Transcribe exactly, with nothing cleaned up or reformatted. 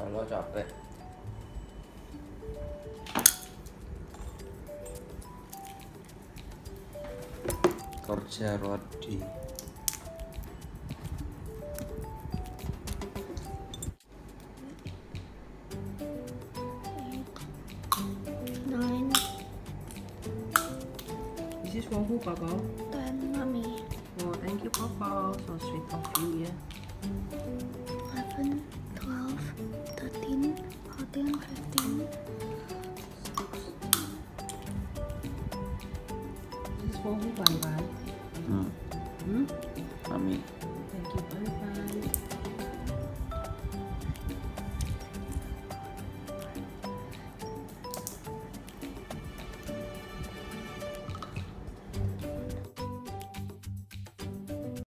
lo capek. Kerja Rodi. Nine. Is this for who, Papa? Ten, mommy. Oh, thank you, Papa. So sweet of you, yeah. Eleven, twelve, thirteen, fourteen, fifteen. Is this for who, Ban Ban? Hmm. Hmm? Mami.